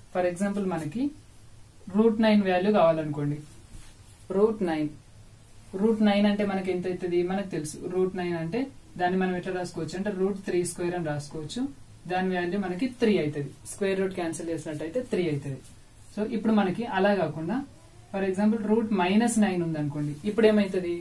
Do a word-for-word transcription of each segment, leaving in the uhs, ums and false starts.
For example మనకి root nine value కావాలనుకోండి. Root nine root nine అంటే మనకి ఎంత అవుతుంది మనకు తెలుసు. రూట్ నైన్ అంటే దాన్ని మనం ఎట్లా రాసుకోవచ్చు అంటే రూట్ త్రీ స్క్వేర్ అని రాసుకోవచ్చు. దాని వాల్యూ మనకి త్రీ అవుతుంది. స్క్వేర్ రూట్ క్యాన్సిల్ చేసినట్టయితే త్రీ అవుతుంది. సో ఇప్పుడు మనకి అలా కాకుండా for example root minus nine ఉంది అనుకోండి. ఇప్పుడు ఏమైతుంది,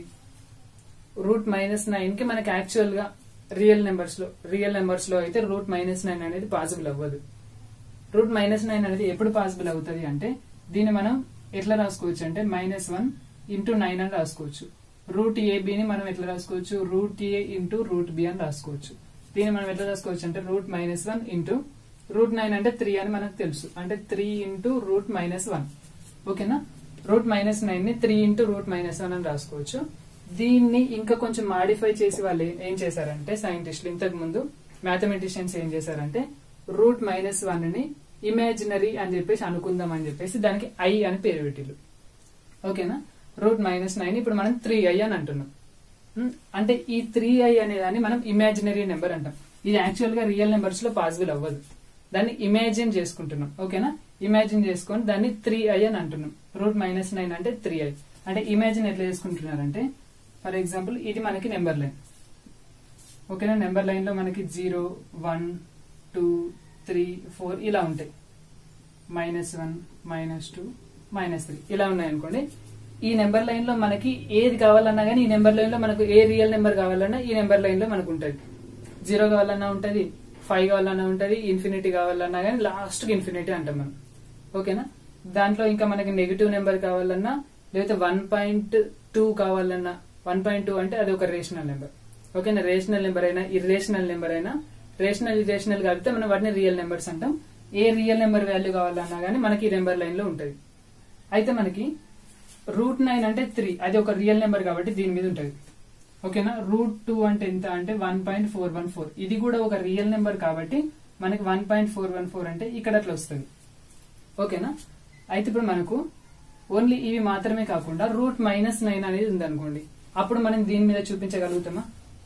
రూట్ మైనస్ నైన్ కి మనకి యాక్చువల్ గా రియల్ నెంబర్స్ లో రియల్ నెంబర్స్ లో అయితే రూట్ మైనస్ నైన్ అనేది పాసిబుల్ అవ్వదు. రూట్ మైనస్ నైన్ అనేది ఎప్పుడు పాసిబుల్ అవుతుంది అంటే దీన్ని మనం ఎట్లా రాసుకోవచ్చు అంటే మైనస్ వన్ ఇంటూ నైన్ అని రాసుకోవచ్చు. రూట్ ఏబిని మనం ఎట్లా రాసుకోవచ్చు, root A into root B అని రాసుకోవచ్చు. దీన్ని మనం ఎట్లా రాసుకోవచ్చు అంటే root minus one into root nine అంటే త్రీ అని మనకు తెలుసు. అంటే three into root minus one. ఓకేనా, రూట్ మైనస్ నైన్ ని three into root minus one అని రాసుకోవచ్చు. దీన్ని ఇంకా కొంచెం మాడిఫై చేసి వాళ్ళు ఏం చేశారంటే సైంటిస్టులు ఇంతకు ముందు మ్యాథమెటిషియన్స్ ఏం చేశారంటే రూట్ మైనస్ వన్ ని ఇమాజినరీ అని చెప్పేసి అనుకుందాం అని చెప్పేసి దానికి ఐ అని పేరు పెట్టిల్లు. ఓకేనా, రూట్ మైనస్ నైన్ ఇప్పుడు మనం త్రీ ఐ అని అంటున్నాం. అంటే ఈ త్రీ ఐ అనే దాన్ని మనం ఇమాజినరీ నెంబర్ అంటాం. ఇది యాక్చువల్ గా రియల్ నెంబర్స్ లో పాసిబుల్ అవ్వదు. దాన్ని ఇమాజిన్ చేసుకుంటున్నాం. ఓకేనా, ఇమాజిన్ చేసుకొని దాన్ని త్రీ ఐ అని అంటున్నాం. రూట్ మైనస్ నైన్ అంటే త్రీ ఐ. అంటే ఇమాజిన్ ఎట్లా చేసుకుంటున్నారంటే ఫర్ ఎగ్జాంపుల్ ఇది మనకి నెంబర్ లైన్. ఓకేనా, నెంబర్ లైన్ లో మనకి zero one two three four ఇలా ఉంటాయి. Minus one minus two minus three ఇలా ఉన్నాయి అనుకోండి. ఈ నెంబర్ లైన్ లో మనకి ఏది కావాలన్నా కానీ ఈ నెంబర్ లైన్ లో మనకు ఏ రియల్ నెంబర్ కావాలన్నా ఈ నెంబర్ లైన్ లో మనకు ఉంటుంది. జీరో కావాలన్నా ఉంటది, ఫైవ్ కావాలన్నా ఉంటది, ఇన్ఫినిటీ కావాలన్నా కానీ లాస్ట్ కి ఇన్ఫినిటీ అంటాం మనం. ఓకేనా, దాంట్లో ఇంకా మనకి నెగిటివ్ నెంబర్ కావాలన్నా లేకపోతే వన్ పాయింట్ టూ కావాలన్నా వన్ పాయింట్ టూ అంటే అది ఒక రేషనల్ నెంబర్. ఓకేనా, రేషనల్ నెంబర్ అయినా ఇర్రేషనల్ నెంబర్ అయినా రేషనల్ ఇర్రేషనల్ కలిపితే మనం వాటిని రియల్ నెంబర్స్ అంటాం. ఏ రియల్ నెంబర్ వాల్యూ కావాలన్నా కానీ మనకి ఈ నెంబర్ లైన్ లో ఉంటది. అయితే మనకి రూట్ నైన్ అంటే త్రీ, అది ఒక రియల్ నెంబర్ కాబట్టి దీని మీద ఉంటది. ఓకేనా, రూట్ టూ అంటే ఎంత అంటే one point four one four ఇది కూడా ఒక రియల్ నెంబర్ కాబట్టి మనకి one point four one four అంటే ఇక్కడ అట్లా వస్తుంది. ఓకేనా, అయితే ఇప్పుడు మనకు ఓన్లీ ఇవి మాత్రమే కాకుండా రూట్ మైనస్ నైన్ అనేది ఉందనుకోండి. అప్పుడు మనం దీని మీద చూపించగలుగుతామా?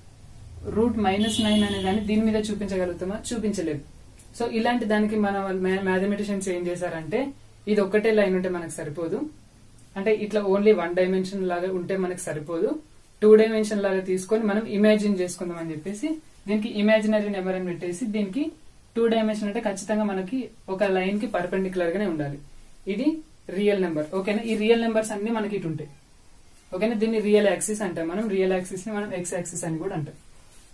రూట్ మైనస్ నైన్ అనే దాన్ని దీని మీద చూపించగలుగుతామా? చూపించలేదు. సో ఇలాంటి దానికి మన మ్యాథమెటిషియన్స్ ఏం చేశారంటే ఇది ఒక్కటే లైన్ ఉంటే మనకు సరిపోదు. అంటే ఇట్లా ఓన్లీ వన్ డైమెన్షన్ లాగా ఉంటే మనకు సరిపోదు. టూ డైమెన్షన్ లాగా తీసుకొని మనం ఇమాజిన్ చేసుకుందాం అని చెప్పేసి దీనికి ఇమాజినరీ నెంబర్ అని పెట్టేసి దీనికి టూ డైమెన్షన్ అంటే ఖచ్చితంగా మనకి ఒక లైన్ కి పర్పెండిక్యులర్ గానే ఉండాలి. ఇది రియల్ నెంబర్. ఓకేనా, ఈ రియల్ నెంబర్స్ అన్ని మనకి ఇటు ఉంటాయి. ఓకేనా, దీన్ని రియల్ యాక్సిస్ అంటాం మనం. రియల్ యాక్సిస్ ని మనం ఎక్స్ యాక్సిస్ అని కూడా అంటాం.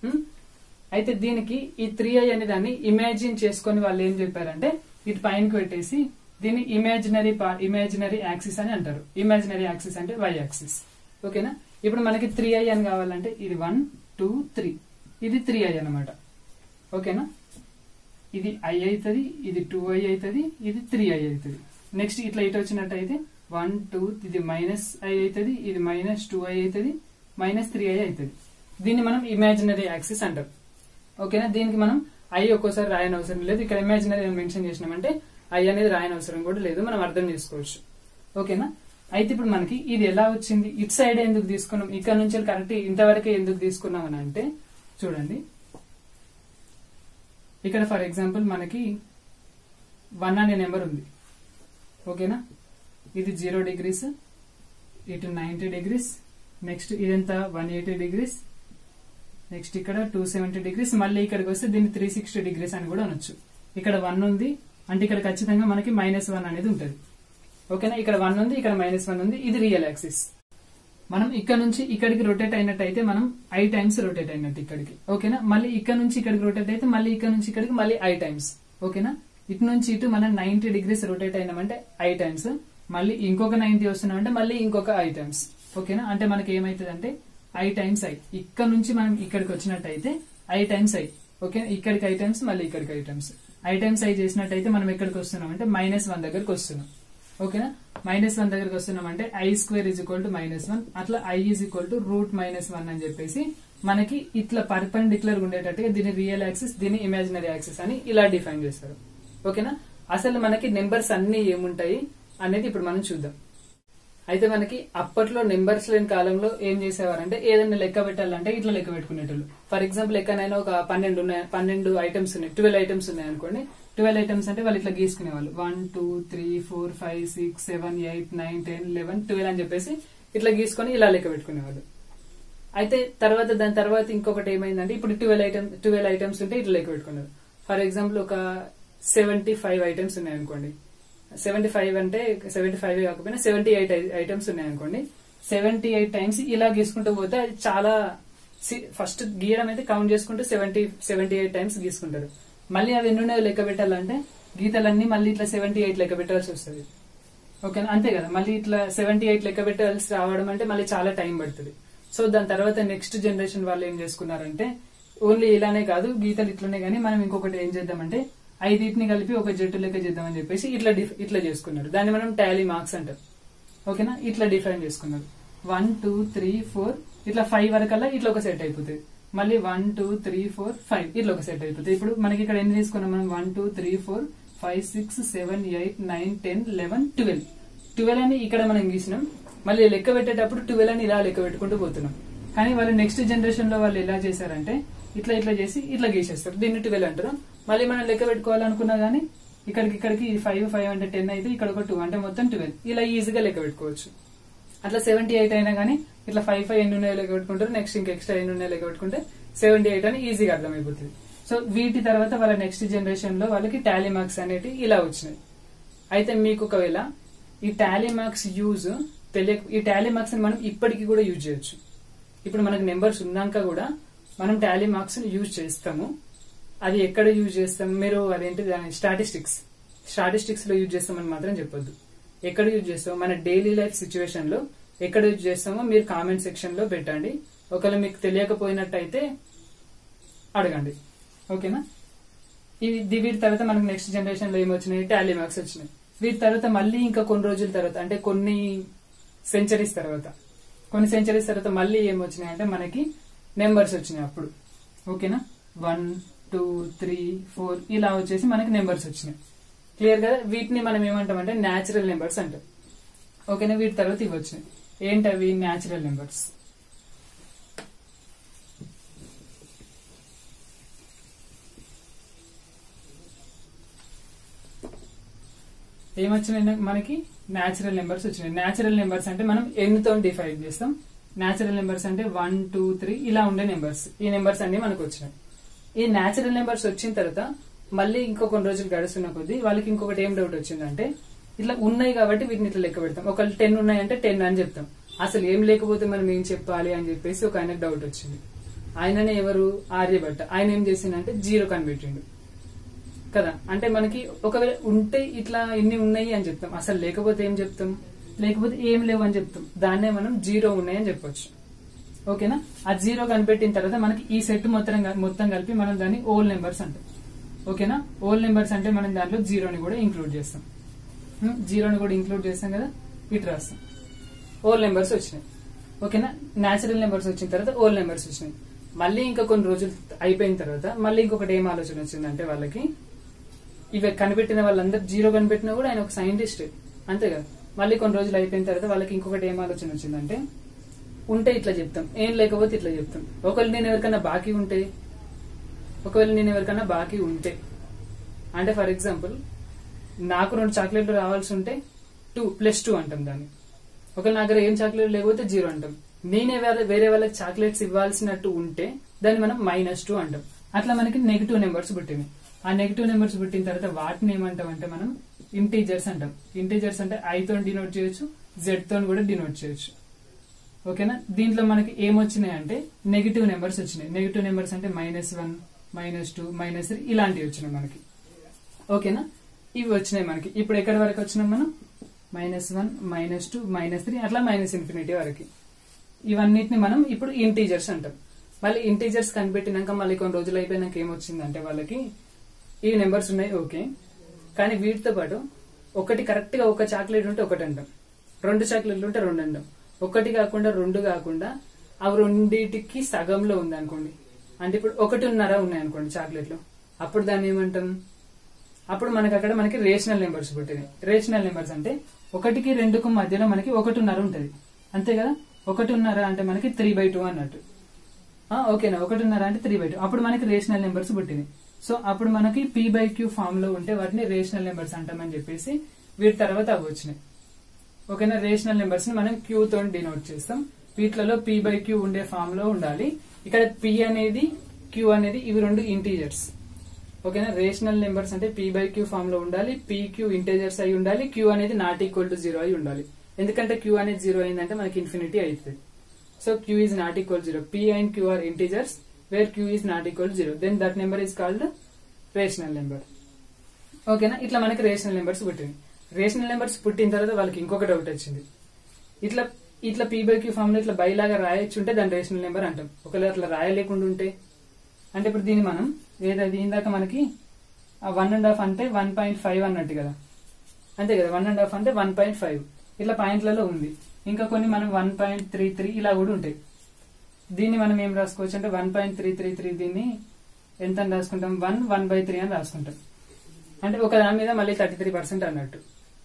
అయితే దీనికి ఈ త్రీ ఐ అనే దాన్ని ఇమాజిన్ చేసుకుని వాళ్ళు ఏం చెప్పారంటే ఇటు పైనకి పెట్టేసి దీన్ని ఇమాజినరీ ఇమాజినరీ యాక్సిస్ అని అంటారు. ఇమాజినరీ యాక్సిస్ అంటే వై యాక్సిస్. ఓకేనా, ఇప్పుడు మనకి త్రీ ఐ అని కావాలంటే ఇది వన్ టూ త్రీ ఇది త్రీ ఐ అనమాట. ఓకేనా, ఇది ఐ అవుతుంది, ఇది టూ ఐ అవుతుంది, ఇది త్రీ ఐ అవుతుంది. నెక్స్ట్ ఇట్లా ఇటు వచ్చినట్టయితే వన్ టూ ఇది మైనస్ ఐ అవుతుంది, ఇది మైనస్ టూ ఐ అవుతుంది, మైనస్ త్రీ ఐ అవుతుంది. దీన్ని మనం ఇమాజినరీ యాక్సిస్ అంటాం. ఓకేనా, దీనికి మనం ఐ ఒక్కోసారి రాయని అవసరం లేదు. ఇక్కడ ఇమాజినరీ మెన్షన్ చేసినామంటే ఐ అనేది రాయని అవసరం కూడా లేదు, మనం అర్థం చేసుకోవచ్చు. ఓకేనా, అయితే ఇప్పుడు మనకి ఇది ఎలా వచ్చింది, ఇటు సైడ్ ఎందుకు తీసుకున్నాం, ఇక్కడ నుంచి కరెక్ట్ ఇంతవరకే ఎందుకు తీసుకున్నాం అని అంటే చూడండి. ఇక్కడ ఫర్ ఎగ్జాంపుల్ మనకి వన్ అనే నెంబర్ ఉంది. ఓకేనా, ఇది జీరో డిగ్రీస్, ఇటు నైన్టీ డిగ్రీస్, నెక్స్ట్ ఇదంతా వన్ ఎయిటీ డిగ్రీస్, నెక్స్ట్ ఇక్కడ టూ సెవెంటీ డిగ్రీస్, మళ్ళీ ఇక్కడికి వస్తే దీన్ని త్రీ సిక్స్టీ డిగ్రీస్ అని కూడా అనొచ్చు. ఇక్కడ వన్ ఉంది అంటే ఇక్కడ ఖచ్చితంగా మనకి మైనస్ వన్ అనేది ఉంటుంది. ఓకేనా, ఇక్కడ వన్ ఉంది, ఇక్కడ మైనస్ వన్ ఉంది, ఇది రియల్ యాక్సిస్. మనం ఇక్కడ నుంచి ఇక్కడికి రొటేట్ అయినట్టయితే మనం ఐ టైమ్స్ రొటేట్ అయినట్టు ఇక్కడికి. ఓకేనా, మళ్ళీ ఇక్కడ నుంచి ఇక్కడికి రొటేట్ అయితే మళ్ళీ ఇక్కడ నుంచి ఇక్కడికి మళ్ళీ ఐ టైమ్స్. ఓకేనా, ఇటు నుంచి ఇటు మనం నైన్టీ డిగ్రీస్ రొటేట్ అయినామంటే ఐ టైమ్స్, మళ్ళీ ఇంకొక నైన్టీ వస్తున్నామంటే మళ్ళీ ఇంకొక ఐ టైమ్స్. ఓకేనా, అంటే మనకి ఏమైతుంది అంటే ఐ టైమ్స్ ఐ. ఇక్కడ నుంచి మనం ఇక్కడికి వచ్చినట్టయితే ఐ టైమ్స్ ఐ. ఓకే, ఇక్కడికి ఐ టైమ్స్, మళ్ళీ ఇక్కడికి I times. I times I చేసినట్టయితే మనం ఎక్కడికి వస్తున్నాం అంటే మైనస్ వన్ దగ్గరకు వస్తున్నాం. ఓకేనా, మైనస్ వన్ దగ్గరకు వస్తున్నాం అంటే I square is equal to minus one, అట్లా I is equal to root minus one అని చెప్పేసి మనకి ఇట్లా పర్పెండిక్యులర్ ఉండేటట్టుగా దీని రియల్ యాక్సిస్, దీని ఇమాజినరీ యాక్సిస్ అని ఇలా డిఫైన్ చేస్తారు. ఓకేనా, అసలు మనకి నెంబర్స్ అన్ని ఏముంటాయి అనేది ఇప్పుడు మనం చూద్దాం. అయితే మనకి అప్పట్లో నెంబర్స్ లేని కాలంలో ఏం చేసేవారంటే ఏదైనా లెక్క పెట్టాలంటే ఇట్లా లెక్క పెట్టుకునేటోళ్ళు. ఫర్ ఎగ్జాంపుల్ ఎక్కడైనా ఒక పన్నెండు ఉన్నాయి, పన్నెండు ఐటమ్స్ ఉన్నాయి, ట్వెల్వ్ ఐటమ్స్ ఉన్నాయి అనుకోండి. ట్వెల్వ్ ఐటమ్స్ అంటే వాళ్ళు ఇట్లా గీసుకునే వాళ్ళు one two three four five six seven eight nine ten eleven twelve అని చెప్పేసి ఇట్లా గీసుకొని ఇలా లెక్క పెట్టుకునేవాళ్ళు. అయితే తర్వాత దాని తర్వాత ఇంకొకటి ఏమైందంటే ఇప్పుడు ట్వెల్వ్ ఐటమ్స్ ట్వెల్వ్ ఐటమ్స్ ఉంటే ఇట్లా లెక్క పెట్టుకున్నారు. ఫర్ ఎగ్జాంపుల్ ఒక సెవెంటీ ఫైవ్ ఐటమ్స్ ఉన్నాయనుకోండి, సెవెంటీ ఫైవ్ అంటే సెవెంటీ ఫైవ్ కాకపోయినా సెవెంటీ ఎయిట్ ఐటమ్స్ ఉన్నాయనుకోండి, సెవెంటీ ఎయిట్ టైమ్స్ ఇలా గీసుకుంటూ పోతే అది చాలా ఫస్ట్ గీయడం అయితే కౌంట్ చేసుకుంటూ సెవెంటీ సెవెంటీ ఎయిట్ టైమ్స్ గీసుకుంటారు. మళ్ళీ అవి ఎన్ని ఉన్నాయో లెక్క పెట్టాలంటే గీతలన్నీ మళ్ళీ ఇట్లా సెవెంటీ ఎయిట్ లెక్క పెట్టాల్సి వస్తుంది. ఓకేనా, అంతే కదా. మళ్ళీ ఇట్లా సెవెంటీ ఎయిట్ లెక్క పెట్టాల్సి రావడం అంటే మళ్ళీ చాలా టైం పడుతుంది. సో దాని తర్వాత నెక్స్ట్ జనరేషన్ వాళ్ళు ఏం చేసుకున్నారంటే ఓన్లీ ఇలానే కాదు గీతలు ఇట్లనే కానీ మనం ఇంకొకటి ఏం చేద్దామంటే ఐదింటిని కలిపి ఒక జట్టు లెక్క చేద్దామని చెప్పేసి ఇట్లా ఇట్లా చేసుకున్నారు. దాన్ని మనం టాలీ మార్క్స్ అంటారు. ఓకేనా, ఇట్లా డిఫైన్ చేసుకున్నారు. వన్ టూ త్రీ ఫోర్ ఇట్లా ఫైవ్ వరకల్లా ఇట్లా ఒక సెట్ అయిపోతుంది. మళ్ళీ one two three four five ఇట్లా ఒక సెట్ అయిపోతుంది. ఇప్పుడు మనకి ఇక్కడ ఎన్ని తీసుకున్నాం మనం one two three four five six seven eight nine ten eleven twelve twelve అని ఇక్కడ మనం గీసినాం. మళ్ళీ లెక్క పెట్టేటప్పుడు ట్వెల్వ్ అని ఇలా లెక్క పెట్టుకుంటూ పోతున్నాం. కానీ వాళ్ళు నెక్స్ట్ జనరేషన్ లో వాళ్ళు ఎలా చేశారంటే ఇట్లా ఇట్లా చేసి ఇట్లా గీసేస్తారు, దీన్ని ట్వెల్వ్ అంటారు. మళ్ళీ మనం లెక్క పెట్టుకోవాలనుకున్నా గానీ ఇక్కడికి ఇక్కడికి ఫైవ్ ఫైవ్ అంటే టెన్ అయితే ఇక్కడ ఒక టూ అంటే మొత్తం ట్వెల్వ్ ఇలా ఈజీగా లెక్క పెట్టుకోవచ్చు. అట్లా సెవెంటీ ఎయిట్ అయినా కానీ ఇట్లా ఫైవ్ ఫైవ్ ఎన్ని ఉన్నాయో లెక్క పెట్టుకుంటారు, నెక్స్ట్ ఇంకా ఎక్స్ట్రా ఎన్ని ఉన్నాయో లెక్క పెట్టుకుంటే సెవెంటీ ఎయిట్ అని ఈజీగా అర్థమైపోతుంది. సో వీటి తర్వాత వాళ్ళ నెక్స్ట్ జనరేషన్ లో వాళ్ళకి టాలీ మార్క్స్ అనేవి ఇలా వచ్చినాయి. అయితే మీకు ఒకవేళ ఈ టాలీ మార్క్స్ యూజ్ తెలియ ఈ టాలీ మార్క్స్ ని మనం ఇప్పటికీ కూడా యూజ్ చేయొచ్చు. ఇప్పుడు మనకు నెంబర్స్ ఉన్నాక కూడా మనం టాలీ మార్క్స్ ని యూజ్ చేస్తాము. అది ఎక్కడ యూజ్ చేస్తాం మీరు అదేంటి దాని స్టాటిస్టిక్స్ స్టాటిస్టిక్స్ లో యూజ్ చేస్తామని మాత్రం చెప్పొద్దు. ఎక్కడ యూజ్ చేస్తామో మన డైలీ లైఫ్ సిచ్యువేషన్ లో ఎక్కడ యూజ్ చేస్తామో మీరు కామెంట్ సెక్షన్ లో పెట్టండి. ఒకవేళ మీకు తెలియకపోయినట్టయితే అడగండి. ఓకేనా, ఇది వీటి తర్వాత మనకు నెక్స్ట్ జనరేషన్ లో ఏమొచ్చినాయి టాలీ మార్క్స్ వచ్చినాయి. వీటి తర్వాత మళ్ళీ ఇంకా కొన్ని రోజుల తర్వాత అంటే కొన్ని సెంచరీస్ తర్వాత కొన్ని సెంచరీస్ తర్వాత మళ్ళీ ఏమొచ్చినాయి అంటే మనకి నెంబర్స్ వచ్చినాయి అప్పుడు. ఓకేనా, వన్ టూ త్రీ ఫోర్ ఇలా వచ్చేసి మనకి నెంబర్స్ వచ్చినాయి. క్లియర్ కదా. వీటిని మనం ఏమంటామంటే న్యాచురల్ నెంబర్స్ అంటాం. ఓకేనా, వీటి తర్వాత ఇవి వచ్చినాయి. ఏంటవి న్యాచురల్ నెంబర్స్. ఏమొచ్చినాయి మనకి న్యాచురల్ నెంబర్స్ వచ్చినాయి. న్యాచురల్ నెంబర్స్ అంటే మనం ఎన్తో డిఫైన్ చేస్తాం. న్యాచురల్ నెంబర్స్ అంటే వన్ టూ త్రీ ఇలా ఉండే నెంబర్స్. ఈ నెంబర్స్ అన్ని మనకు వచ్చినాయి. ఈ న్యాచురల్ నెంబర్స్ వచ్చిన తర్వాత మళ్ళీ ఇంకో కొన్ని రోజులు గడుస్తున్న కొద్దీ వాళ్ళకి ఇంకొకటి ఏం డౌట్ వచ్చిందంటే ఇట్లా ఉన్నాయి కాబట్టి వీటిని ఇట్లా లెక్క పెడతాం. ఒకళ్ళు టెన్ ఉన్నాయంటే టెన్ అని చెప్తాం. అసలు ఏం లేకపోతే మనం ఏం చెప్పాలి అని చెప్పేసి ఒక ఆయనకు డౌట్ వచ్చింది. ఆయననే ఎవరు ఆర్యభట్ట. ఆయన ఏం చేసిందంటే జీరో కనిపెట్టిండు కదా. అంటే మనకి ఒకవేళ ఉంటే ఇట్లా ఇన్ని ఉన్నాయి అని చెప్తాం, అసలు లేకపోతే ఏం చెప్తాం, లేకపోతే ఏం లేవు అని చెప్తాం. దాన్నే మనం జీరో ఉన్నాయని చెప్పొచ్చు. ఓకేనా, ఆ జీరో కనిపెట్టిన తర్వాత మనకి ఈ సెట్ మొత్తం మొత్తం కలిపి మనం దాన్ని ఓల్ నెంబర్స్ అంటాం. ఓకేనా, ఓల్ నెంబర్స్ అంటే మనం దాంట్లో జీరోని కూడా ఇంక్లూడ్ చేస్తాం. జీరోని కూడా ఇంక్లూడ్ చేస్తాం కదా, ఇటు రాస్తాం. ఓల్ నెంబర్స్ వచ్చినాయి. ఓకేనా, న్యాచురల్ నెంబర్స్ వచ్చిన తర్వాత ఓల్ నెంబర్స్ వచ్చినాయి. మళ్ళీ ఇంకా కొన్ని రోజులు అయిపోయిన తర్వాత మళ్ళీ ఇంకొకటి ఏం ఆలోచన వచ్చిందంటే వాళ్ళకి ఇవి కనిపెట్టిన వాళ్ళందరూ జీరో కనిపెట్టినా కూడా ఆయన ఒక సైంటిస్ట్ అంతే కదా. మళ్ళీ కొన్ని రోజులు అయిపోయిన తర్వాత వాళ్ళకి ఇంకొకటి ఏం ఆలోచన వచ్చిందంటే ఉంటే ఇట్లా చెప్తాం, ఏం లేకపోతే ఇట్లా చెప్తాం. ఒకవేళ నేను ఎవరికన్నా బాకీ ఉంటే ఒకవేళ నేను ఎవరికన్నా బాకీ ఉంటే అంటే ఫర్ ఎగ్జాంపుల్ నాకు రెండు చాక్లెట్లు రావాల్సి ఉంటే టూ ప్లస్ టూ అంటాం దాన్ని. ఒకవేళ నా దగ్గర ఏం చాక్లెట్ లేకపోతే జీరో అంటాం. నేనే వేరే వాళ్ళకి చాక్లెట్స్ ఇవ్వాల్సినట్టు ఉంటే దాన్ని మనం మైనస్ టూ అంటాం. అట్లా మనకి నెగిటివ్ నెంబర్స్ పుట్టినాయి. ఆ నెగిటివ్ నెంబర్స్ పుట్టిన తర్వాత వాటిని ఏమంటాం అంటే మనం ఇంటీజర్స్ అంటాం. ఇంటీజర్స్ అంటే ఐ తో డినోట్ చేయొచ్చు, జెడ్ తో కూడా డినోట్ చేయొచ్చు. ఓకేనా, దీంట్లో మనకి ఏమొచ్చినాయి అంటే నెగిటివ్ నెంబర్స్ వచ్చినాయి. నెగిటివ్ నెంబర్స్ అంటే minus one minus two minus three ఇలాంటివి వచ్చినాయి మనకి. ఓకేనా, ఇవి వచ్చినాయి మనకి. ఇప్పుడు ఎక్కడి వరకు వచ్చినాం మనం minus one minus two minus three అట్లా మైనస్ ఇన్ఫినిటీ వరకు. ఇవన్నిటిని మనం ఇప్పుడు ఇంటీజర్స్ అంటాం. మళ్ళీ ఇంటీజర్స్ కనిపెట్టినాక మళ్ళీ కొన్ని రోజులు అయిపోయినాక ఏమొచ్చిందంటే వాళ్ళకి ఈ నెంబర్స్ ఉన్నాయి ఓకే, కానీ వీటితో పాటు ఒకటి కరెక్ట్ గా ఒక చాక్లెట్ ఉంటే ఒకటి అంటాం, రెండు చాక్లెట్లు ఉంటే రెండు అంటాం. ఒకటి కాకుండా రెండు కాకుండా అవి రెండింటికి సగంలో ఉంది అనుకోండి, అంటే ఇప్పుడు ఒకటిన్నర ఉన్నాయి అనుకోండి చాక్లెట్లు, అప్పుడు దాన్ని ఏమంటాం, అప్పుడు మనకి అక్కడ మనకి రేషనల్ నెంబర్స్ పుట్టినాయి. రేషనల్ నెంబర్స్ అంటే ఒకటికి రెండుకు మధ్యలో మనకి ఒకటిన్నర ఉంటది అంతే కదా. ఒకటిన్నర అంటే మనకి త్రీ బై టూ అన్నట్టు. ఓకేనా, ఒకటిన్నర అంటే త్రీ బై టూ. అప్పుడు మనకి రేషనల్ నెంబర్స్ పుట్టినాయి. సో అప్పుడు మనకి పీ బై క్యూ ఫామ్ లో ఉంటే వాటిని రేషనల్ నెంబర్స్ అంటామని చెప్పేసి వీటి తర్వాత అవి వచ్చినాయి. ఓకేనా, రేషనల్ నెంబర్స్ ని మనం క్యూ తో డినోట్ చేస్తాం. వీటిలలో పీ బై క్యూ ఉండే ఫామ్ లో ఉండాలి. ఇక్కడ పీ అనేది క్యూ అనేది ఇవి రెండు ఇంటీజర్స్. ఓకేనా, రేషనల్ నెంబర్స్ అంటే పీ బై క్యూ ఫామ్ లో ఉండాలి. పీ క్యూ ఇంటీజర్స్ అయి ఉండాలి. క్యూ అనేది నాట్ ఈక్వల్ టు జీరో అయి ఉండాలి. ఎందుకంటే క్యూ అనేది జీరో అయిందంటే మనకి ఇన్ఫినిటీ అవుతుంది. So Q is not equal zero. P and Q are integers where Q is not equal zero, then that number is called rational number. ఓకేనా, ఇట్లా మనకి రేషనల్ నెంబర్స్ పుట్టింది. రేషనల్ నెంబర్స్ పుట్టిన తర్వాత వాళ్ళకి ఇంకొక డౌట్ వచ్చింది. ఇట్లా ఇట్లా పీ బై క్యూ ఫామ్ లో ఇట్లా బై లాగా రాయొచ్చుంటే దాన్ని రేషనల్ నెంబర్ అంటాం. ఒకవేళ అట్లా రాయలేకుండా ఉంటే అంటే ఇప్పుడు దీన్ని మనం ఏదైతే ఇందాక మనకి వన్ అండ్ హాఫ్ అంటే వన్ పాయింట్ ఫైవ్ అన్నట్టు కదా, అంతే కదా. వన్ అండ్ హాఫ్ అంటే వన్ పాయింట్ ఫైవ్ ఇట్లా పాయింట్లలో ఉంది. ఇంకా కొన్ని మనం వన్ పాయింట్ త్రీ త్రీ ఇలా కూడా ఉంటాయి. దీన్ని మనం ఏం రాసుకోవచ్చు అంటే one point three three three దీన్ని ఎంత అని రాసుకుంటాం, వన్ వన్ బై త్రీ అని రాసుకుంటాం. అంటే ఒక దాని మీద మళ్ళీ థర్టీ త్రీ పర్సెంట్ అన్నట్టు.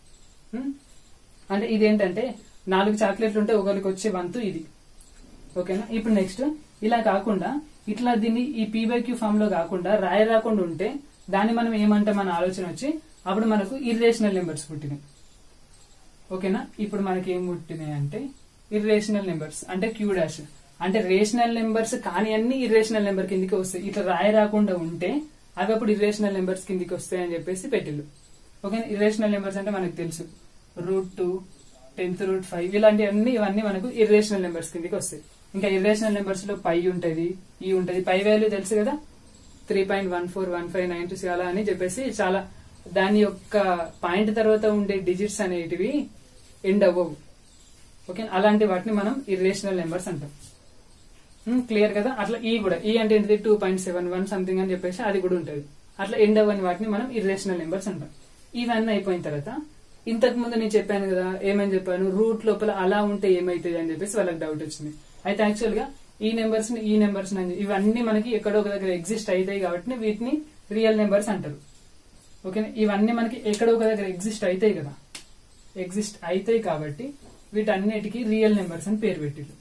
అంటే ఇదేంటంటే నాలుగు చాక్లెట్లు ఉంటే ఒకరికి వచ్చే వంతు ఇది. ఓకేనా, ఇప్పుడు నెక్స్ట్ ఇలా కాకుండా ఇట్లా దీన్ని ఈ పీ బై క్యూ ఫామ్ లో కాకుండా రాయ రాకుండా ఉంటే దాన్ని మనం ఏమంటాం మన ఆలోచన వచ్చి అప్పుడు మనకు ఇర్రేషనల్ నెంబర్స్ పుట్టినాయి. ఓకేనా, ఇప్పుడు మనకి ఏం పుట్టినాయి అంటే ఇర్రేషనల్ నెంబర్స్ అంటే క్యూ డాష్ అంటే రేషనల్ నెంబర్స్ కానీ అన్ని ఇర్రేషనల్ నెంబర్ కిందికి వస్తాయి. ఇట్లా రాయ రాకుండా ఉంటే అవి అప్పుడు ఇర్రేషనల్ నెంబర్స్ కిందికి వస్తాయి అని చెప్పేసి పెట్టిల్లు. ఓకేనా, ఇర్రేషనల్ నెంబర్స్ అంటే మనకు తెలుసు root two tenth root five ఇలాంటివన్నీ ఇవన్నీ మనకు ఇర్రేషనల్ నెంబర్స్ కిందికి వస్తాయి. ఇంకా ఇర్రేషనల్ నెంబర్స్ లో పై ఉంటది, ఈ ఉంటది. పై వాల్యూ తెలుసు కదా, three point one four one five nine two అలా అని చెప్పేసి చాలా దాని యొక్క పాయింట్ తర్వాత ఉండే డిజిట్స్ అనేటివి ఎండ్ అవ్వవు. ఓకే, అలాంటి వాటిని మనం ఇర్రేషనల్ నెంబర్స్ అంటాం. క్లియర్ కదా. అట్లా ఈ కూడా ఈ అంటే ఏంటిది two point seven one something అని చెప్పేసి అది కూడా ఉంటది. అట్లా ఎండ్ అవ్వని వాటిని మనం ఇర్రేషనల్ నెంబర్స్ అంటాం. ఇవన్నీ అయిపోయిన తర్వాత ఇంతకు ముందు నేను చెప్పాను కదా, ఏమని చెప్పాను, రూట్ లోపల అలా ఉంటే ఏమైతుంది అని చెప్పేసి వాళ్ళకి డౌట్ వచ్చింది. అయితే యాక్చువల్ గా ఈ నెంబర్స్ ని ఈ నెంబర్స్ ఇవన్నీ మనకి ఎక్కడో ఒక దగ్గర ఎగ్జిస్ట్ అవుతాయి కాబట్టి వీటిని రియల్ నెంబర్స్ అంటారు. ఓకేనా, ఇవన్నీ మనకి ఎక్కడో ఒక దగ్గర ఎగ్జిస్ట్ అవుతాయి కదా, ఎగ్జిస్ట్ అవుతాయి కాబట్టి వీటన్నిటికీ రియల్ నెంబర్స్ అని పేరు పెట్టిల్లు.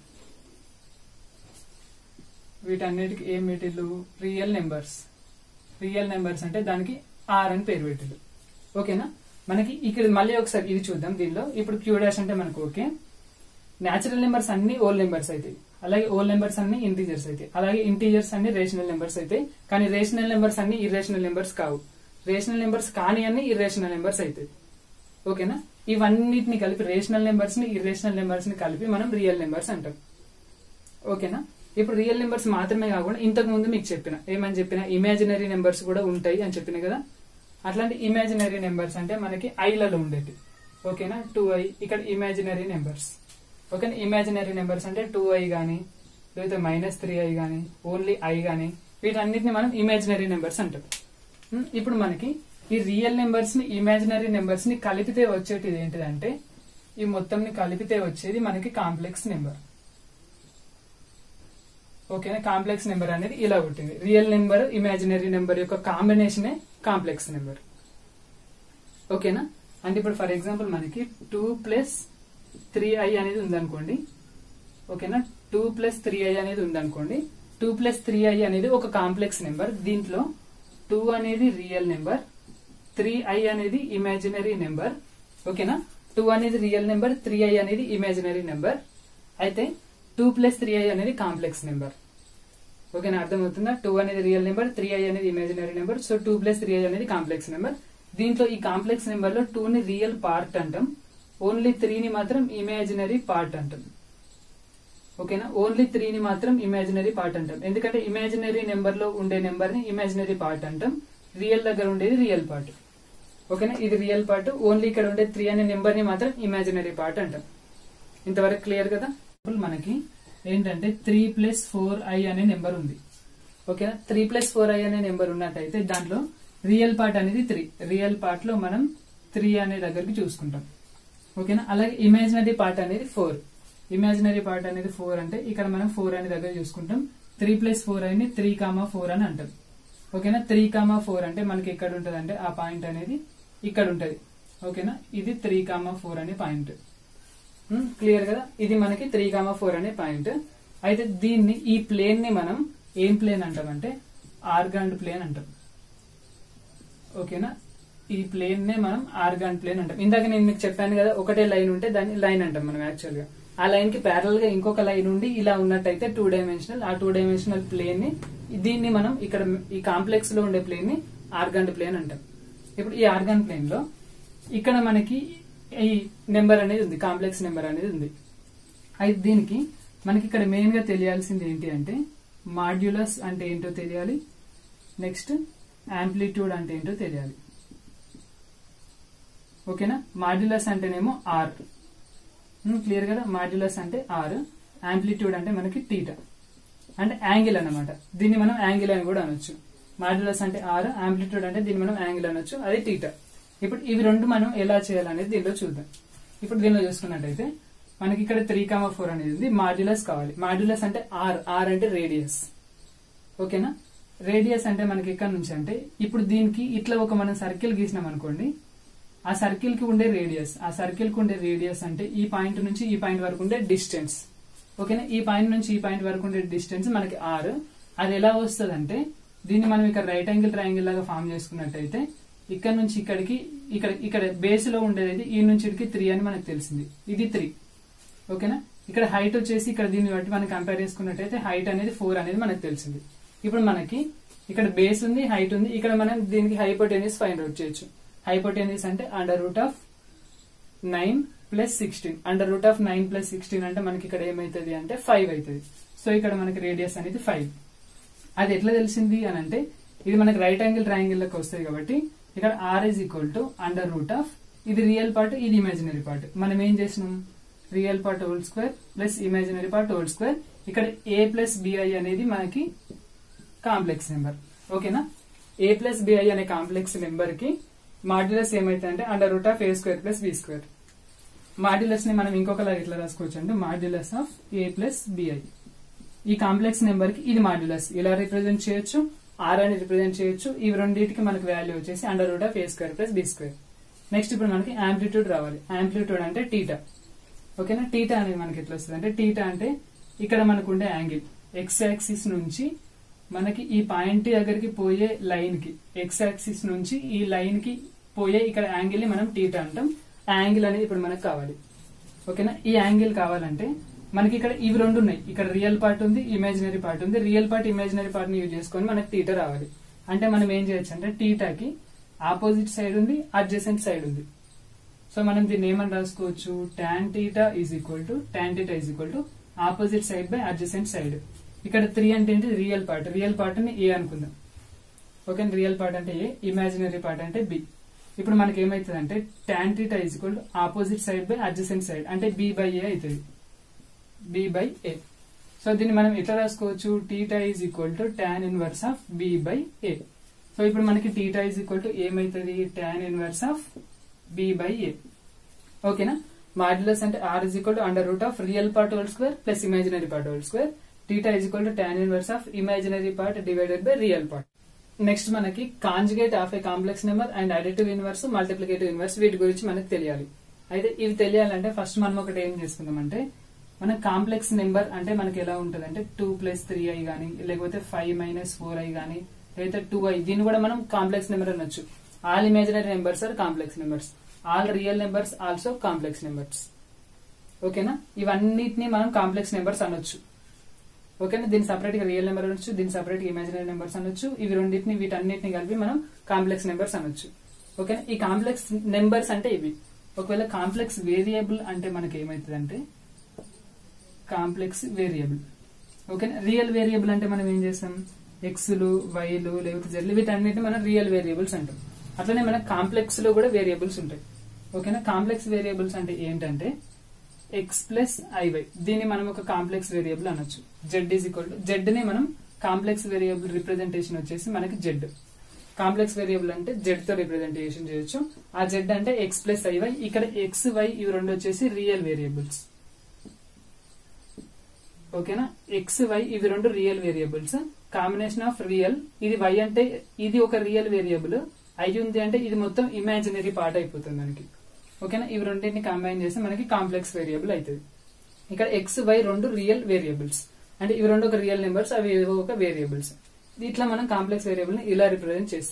వీటన్నిటికి ఏం పెట్టిల్లు, రియల్ నెంబర్స్. రియల్ నెంబర్స్ అంటే దానికి ఆర్ అని పేరు పెట్టిల్లు. ఓకేనా, మనకి ఇక్కడ మళ్ళీ ఒకసారి ఇది చూద్దాం. దీనిలో ఇప్పుడు క్యూ డాష్ అంటే మనకు ఓకే, న్యాచురల్ నెంబర్స్ అన్ని ఓల్ నెంబర్స్ అవుతాయి, అలాగే ఓల్ నెంబర్స్ అన్ని ఇంటీజర్స్ అవుతాయి, అలాగే ఇంటీజర్స్ అన్ని రేషనల్ నెంబర్స్ అవుతాయి. కానీ రేషనల్ నెంబర్స్ అన్ని ఇర్రేషనల్ నెంబర్స్ కావు. రేషనల్ నెంబర్స్ కానీ అన్ని ఇర్రేషనల్ నెంబర్స్ అవుతాయి. ఓకేనా, ఇవన్నిటిని కలిపి రేషనల్ నెంబర్స్ ని ఇర్రేషనల్ నెంబర్స్ ని కలిపి మనం రియల్ నెంబర్స్ అంటాం. ఓకేనా, ఇప్పుడు రియల్ నెంబర్స్ మాత్రమే కాకుండా ఇంతకు ముందు మీకు చెప్పిన ఏమని చెప్పిన ఇమాజినరీ నెంబర్స్ కూడా ఉంటాయి అని చెప్పిన కదా. అట్లాంటి ఇమాజినరీ నెంబర్స్ అంటే మనకి ఐలలో ఉండేది. ఓకేనా, టూ ఐ ఇక్కడ ఇమాజినరీ నెంబర్స్. ఓకేనా, ఇమాజినరీ నెంబర్స్ అంటే టూ ఐ గానీ లేకపోతే మైనస్ త్రీ ఐ గానీ ఓన్లీ ఐ గానీ వీటన్నిటిని మనం ఇమాజినరీ నెంబర్స్ అంటాం. ఇప్పుడు మనకి ఈ రియల్ నెంబర్స్ ని ఇమాజినరీ నెంబర్స్ ని కలిపితే వచ్చేది ఏంటిదంటే ఈ మొత్తం ని కలిపితే వచ్చేది మనకి కాంప్లెక్స్ నెంబర్. ఓకేనా, కాంప్లెక్స్ నెంబర్ అనేది ఇలా పుట్టింది. రియల్ నెంబర్ ఇమాజినరీ నెంబర్ యొక్క కాంబినేషనే కాంప్లెక్స్ నెంబర్. ఓకేనా, అంటే ఇప్పుడు ఫర్ ఎగ్జాంపుల్ మనకి టూ ప్లస్ త్రీ ఐ అనేది ఉందనుకోండి. ఓకేనా, టూ ప్లస్ త్రీ ఐ అనేది ఉందనుకోండి. టూ ప్లస్ త్రీ ఐ అనేది ఒక కాంప్లెక్స్ నెంబర్. దీంట్లో టూ అనేది రియల్ నెంబర్, త్రీ ఐ అనేది ఇమాజినరీ నెంబర్. ఓకేనా, టూ అనేది రియల్ నెంబర్, త్రీ ఐ అనేది ఇమాజినరీ నెంబర్. అయితే టూ ప్లస్ త్రీ ఐ అనేది కాంప్లెక్స్ నెంబర్. ఓకేనా, అర్థమవుతుందా? టూ అనేది రియల్ నెంబర్, త్రీ ఐ అనేది imaginary number. So two plus three I అనేది కాంప్లెక్స్ నెంబర్. దీంట్లో ఈ కాంప్లెక్స్ నెంబర్ లో టూ ని రియల్ పార్ట్ అంటాం, ఓన్లీ త్రీని మాత్రం ఇమాజినరీ పార్ట్ అంటాం. ఓకేనా, ఓన్లీ త్రీని మాత్రం ఇమాజినరీ పార్ట్ అంటాం. ఎందుకంటే ఇమాజినరీ నెంబర్ లో ఉండే నెంబర్ ని ఇమాజినరీ పార్ట్ అంటాం, రియల్ దగ్గర ఉండేది రియల్ పార్ట్. ఓకేనా, ఇది రియల్ పార్ట్, ఓన్లీ ఇక్కడ ఉండే త్రీ అనే నెంబర్ ని మాత్రం ఇమాజినరీ పార్ట్ అంటాం. ఇంతవరకు క్లియర్ కదా. మనకి ఏంటంటే త్రీ ప్లస్ ఫోర్ ఐ అనే నెంబర్ ఉంది. ఓకేనా, త్రీ ప్లస్ ఫోర్ ఐ అనే నెంబర్ ఉన్నట్టయితే దాంట్లో రియల్ పార్ట్ అనేది త్రీ. రియల్ పార్ట్ లో మనం త్రీ అనే దగ్గరికి చూసుకుంటాం. ఓకేనా, అలాగే ఇమాజినరీ పార్ట్ అనేది ఫోర్. ఇమాజినరీ పార్ట్ అనేది ఫోర్ అంటే ఇక్కడ మనం ఫోర్ అనే దగ్గర చూసుకుంటాం. త్రీ ప్లస్ ఫోర్ అని త్రీ కామా ఫోర్ అని అంటాం. ఓకేనా, త్రీ కామా ఫోర్ అంటే మనకి ఎక్కడ ఉంటది అంటే ఆ పాయింట్ అనేది ఇక్కడ ఉంటది. ఓకేనా, ఇది త్రీ కామా ఫోర్ అనే పాయింట్. క్లియర్ కదా. ఇది మనకి త్రీ కామా ఫోర్ అనే పాయింట్. అయితే దీన్ని ఈ ప్లేన్ ని మనం ఏం ప్లేన్ అంటామంటే ఆర్గాండ్ ప్లేన్ అంటాం. ఓకేనా. ఈ ప్లేన్ నే మనం ఆర్గాన్ ప్లేన్ అంటాం. ఇందాక నేను మీకు చెప్పాను కదా, ఒకటే లైన్ ఉంటే దాన్ని లైన్ అంటాం మనం యాక్చువల్ గా. ఆ లైన్ కి ప్యారల్ గా ఇంకొక లైన్ ఉండి ఇలా ఉన్నట్టయితే టూ డైమెన్షనల్. ఆ టూ డైమెన్షనల్ ప్లేన్ ని దీన్ని మనం ఇక్కడ ఈ కాంప్లెక్స్ లో ఉండే ప్లేన్ ని ఆర్గాన్ ప్లేన్ అంటాం. ఇప్పుడు ఈ ఆర్గాన్ ప్లేన్ లో ఇక్కడ మనకి ఈ నెంబర్ అనేది ఉంది, కాంప్లెక్స్ నెంబర్ అనేది ఉంది. అయితే దీనికి మనకి ఇక్కడ మెయిన్ గా తెలియాల్సింది ఏంటి అంటే మాడ్యులస్ అంటే ఏంటో తెలియాలి, నెక్స్ట్ యాంప్లిట్యూడ్ అంటే ఏంటో తెలియాలి. ఓకేనా. మాడ్యులస్ అంటేనేమో ఆర్, క్లియర్ కదా. మాడ్యులస్ అంటే ఆర్, యాంప్లిట్యూడ్ అంటే మనకి టీటా అంటే యాంగిల్ అన్నమాట. దీన్ని మనం యాంగిల్ అని కూడా అనొచ్చు. మాడ్యులస్ అంటే ఆర్, యాంప్లిట్యూడ్ అంటే దీన్ని మనం యాంగిల్ అనొచ్చు, అది టీటా. ఇప్పుడు ఇవి రెండు మనం ఎలా చేయాలనేది దీనిలో చూద్దాం. ఇప్పుడు దీనిలో చూసుకున్నట్టయితే మనకి ఇక్కడ త్రీ కామా ఫోర్ అనేది ఉంది, మాడ్యులస్ కావాలి. మాడ్యులస్ అంటే ఆర్, ఆర్ అంటే రేడియస్. ఓకేనా. రేడియస్ అంటే మనకి ఇక్కడ నుంచి అంటే ఇప్పుడు దీనికి ఇట్లా ఒక మనం సర్కిల్ గీసినాం అనుకోండి, ఆ సర్కిల్ కి ఉండే రేడియస్, ఆ సర్కిల్ కి ఉండే రేడియస్ అంటే ఈ పాయింట్ నుంచి ఈ పాయింట్ వరకు ఉండే డిస్టెన్స్. ఓకేనా. ఈ పాయింట్ నుంచి ఈ పాయింట్ వరకు ఉండే డిస్టెన్స్ మనకి ఆర్. అది ఎలా వస్తుంది అంటే దీన్ని మనం ఇక్కడ రైట్ యాంగిల్ ట్రయాంగిల్ లాగా ఫామ్ చేసుకున్నట్టయితే ఇక్కడ నుంచి ఇక్కడికి ఇక్కడ ఇక్కడ బేస్ లో ఉండేది ఈ నుంచి ఇక్కడికి త్రీ అని మనకు తెలిసింది, ఇది త్రీ. ఓకేనా. ఇక్కడ హైట్ వచ్చేసి ఇక్కడ దీన్ని బట్టి మనం కంపేర్ చేసుకున్నట్టయితే హైట్ అనేది ఫోర్ అనేది మనకు తెలిసింది. ఇప్పుడు మనకి ఇక్కడ బేస్ ఉంది, హైట్ ఉంది. ఇక్కడ మనం దీనికి హైపోటెన్యూస్ ఫైండ్ అవుట్ చేయొచ్చు. హైపోటెన్యూస్ అంటే under root of nine plus sixteen. Under root of nine plus sixteen అంటే మనకి ఇక్కడ ఏమైతుంది అంటే ఫైవ్ అవుతుంది. సో ఇక్కడ మనకి రేడియస్ అనేది ఫైవ్. అది ఎట్లా తెలిసింది అని అంటే ఇది మనకి రైట్ యాంగిల్ ట్రయాంగిల్ లెక్క వస్తుంది కాబట్టి ఇక్కడ r is equal to under root of, ఇది రియల్ పార్ట్, ఇది ఇమాజినరీ పార్ట్. మనం ఏం చేసినాం, real part whole square plus imaginary part whole square. ఇక్కడ ఏ ప్లస్ బిఐ అనేది మనకి కాంప్లెక్స్ నెంబర్. ఓకేనా. ఏ ప్లస్ బిఐ అనే కాంప్లెక్స్ నెంబర్ కి మాడ్యులస్ ఏమైతే అంటే under root of a square plus b square. Modulus ని మనం ఇంకొకలా ఇట్లా రాసుకోవచ్చు అంటే modulus of a plus b i. ఈ కాంప్లెక్స్ నెంబర్ కి ఇది మాడ్యులస్ ఇలా రిప్రజెంట్ చేయొచ్చు, ఆర్ అని రిప్రజెంట్ చేయొచ్చు. ఇవి రెండింటికి మనకి వాల్యూ వచ్చేసి under root of a square plus b square. Next ఇప్పుడు మనకి యాంప్లిట్యూడ్ రావాలి. యాంప్లిట్యూడ్ అంటే టీటా. ఓకేనా. టీటా అనేది మనకి ఎట్లా వస్తుంది అంటే టీటా అంటే ఇక్కడ మనకు ఉండే యాంగిల్ ఎక్స్ యాక్సిస్ నుంచి మనకి ఈ పాయింట్ దగ్గరికి పోయే లైన్ కి, ఎక్స్ యాక్సిస్ నుంచి ఈ లైన్ కి పోయే ఇక్కడ యాంగిల్ ని మనం టీటా అంటాం. ఆ యాంగిల్ అనేది ఇప్పుడు మనకు కావాలి. ఓకేనా. ఈ యాంగిల్ కావాలంటే మనకి ఇక్కడ ఇవి రెండు ఉన్నాయి, ఇక్కడ రియల్ పార్ట్ ఉంది, ఇమాజినరీ పార్ట్ ఉంది. రియల్ పార్ట్ ఇమాజినరీ పార్ట్ ని యూజ్ చేసుకొని మనకి టీటా రావాలి. అంటే మనం ఏం చేయొచ్చు అంటే టీటాకి ఆపోజిట్ సైడ్ ఉంది, అడ్జసెంట్ సైడ్ ఉంది. సో మనం దీన్ని ఏమని రాసుకోవచ్చు, tan theta is equal to tan theta is equal to opposite side by adjacent side. ఇక్కడ త్రీ అంటే ఏంటి, రియల్ పార్ట్. రియల్ పార్ట్ ని ఏ అనుకుందాం. ఓకే. రియల్ పార్ట్ అంటే ఏ, ఇమాజినరీ పార్ట్ అంటే బి. ఇప్పుడు మనకి ఏమైతుంది అంటే tan theta is equal to opposite side by adjacent side అంటే బి బై ఏ అవుతుంది, బి బై ఏ. సో దీన్ని మనం ఎట్లా రాసుకోవచ్చు, theta is equal to tan inverse of b by a. So ఇప్పుడు మనకి టీటా ఈజ్ ఈక్వల్ టు ఏమైతుంది, tan inverse of b by a. ఓకేనా. మాడ్యులస్ అంటే r is equal to under root of real part whole square plus imaginary part whole square. Theta is equal to tan inverse of imaginary part divided by real part. Next మనకి conjugate of a complex number and additive inverse, multiplicative inverse, వీటి గురించి మనకు తెలియాలి. అయితే ఇవి తెలియాలంటే first మనం ఒకటి ఏం చేసుకుందాం అంటే మన కాంప్లెక్స్ నెంబర్ అంటే మనకి ఎలా ఉంటుంది అంటే టూ ప్లస్ త్రీ ఐ గానీ, లేకపోతే ఫైవ్ మైనస్ ఫోర్ ఐ గానీ, లేకపోతే టూ ఐ, దీన్ని కూడా మనం కాంప్లెక్స్ నెంబర్ అనొచ్చు. All imaginary numbers are complex numbers, all real numbers also complex numbers. ఓకేనా. ఇవన్నిటిని మనం కాంప్లెక్స్ నెంబర్స్ అనొచ్చు. ఓకేనా. దీన్ని సపరేట్ గా రియల్ నెంబర్ అనొచ్చు, దీన్ని సపరేట్ గా ఇమాజినరీ నెంబర్స్ అనొచ్చు. ఇవి రెండింటిని వీటన్నిటిని కలిపి మనం కాంప్లెక్స్ నెంబర్స్ అనొచ్చు. ఓకేనా. ఈ కాంప్లెక్స్ నెంబర్స్ అంటే ఇవి. ఒకవేళ కాంప్లెక్స్ వేరియబుల్ అంటే మనకి ఏమైతుంది అంటే కాంప్లెక్స్ వేరియబుల్. ఓకేనా. రియల్ వేరియబుల్ అంటే మనం ఏం చేస్తాం, ఎక్స్లు, వైలు, లేకపోతే జెడ్లు, వీటన్నిటిని మనం రియల్ వేరియబుల్స్ అంటాం. అట్లనే మనకు కాంప్లెక్స్ లో కూడా వేరియబుల్స్ ఉంటాయి. ఓకేనా. కాంప్లెక్స్ వేరియబుల్స్ అంటే ఏంటంటే ఎక్స్ ప్లస్ ఐవై, దీన్ని మనం ఒక కాంప్లెక్స్ వేరియబుల్ అనొచ్చు. Z is equal to, z ని మనం కాంప్లెక్స్ వేరియబుల్ రిప్రజెంటేషన్ వచ్చేసి మనకి జెడ్. కాంప్లెక్స్ వేరియబుల్ అంటే జెడ్ తో రిప్రజెంటేషన్ చేయొచ్చు. ఆ జెడ్ అంటే ఎక్స్ ప్లస్ ఐవై. ఇక్కడ ఎక్స్, వై ఇవి రెండు వచ్చేసి రియల్ వేరియబుల్స్. ఓకేనా. ఎక్స్, వై ఇవి రెండు real variables, combination of real. ఇది వై అంటే ఇది ఒక రియల్ వేరియబుల్, ఐ ఉంది అంటే ఇది మొత్తం ఇమాజినరీ పార్ట్ అయిపోతుంది మనకి. ఓకేనా. ఇవి రెండింటిని కంబైన్ చేస్తే మనకి కాంప్లెక్స్ వేరియబుల్ అవుతుంది. ఇక్కడ ఎక్స్, వై రెండు రియల్ వేరియబుల్స్, అంటే ఇవి రెండు ఒక రియల్ నెంబర్స్, అవి ఏవో ఒక వేరియబుల్స్. ఇట్లా మనం కాంప్లెక్స్ వేరియబుల్ ని ఇలా రిప్రజెంట్ చేస్తాం.